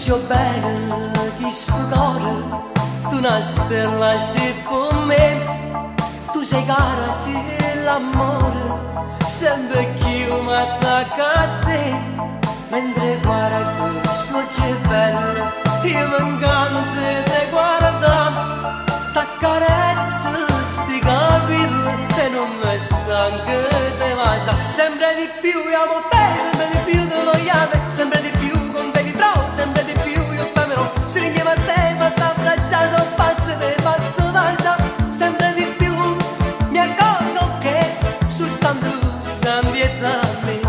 so bene che sto cuore, tu una stella sei per me, tu sei cara sei l'amore, sempre più mi attacca a te, mentre guardo so che bella, io mi incanto te guarda, t'accarezzo sti capelli e non mi stanco te mangia, sempre di più io amo te, sempre di più te vogliamo, sempre di più con te mi trovo, sempre di più io t'amerò, se insieme a te ma t'abbraccia, sono pazzo e te fatto mangia, sempre di più mi accorgo che soltanto tu stai dietro a me.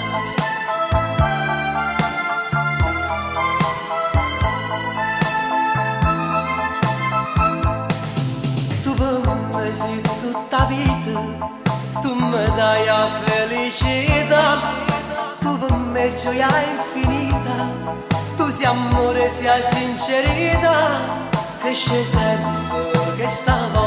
Tu per me sei tutta vita, tu mi dai la felicità, tu per me gioia infinita, tu sei amore, sei sincerità, cresce sempre che sta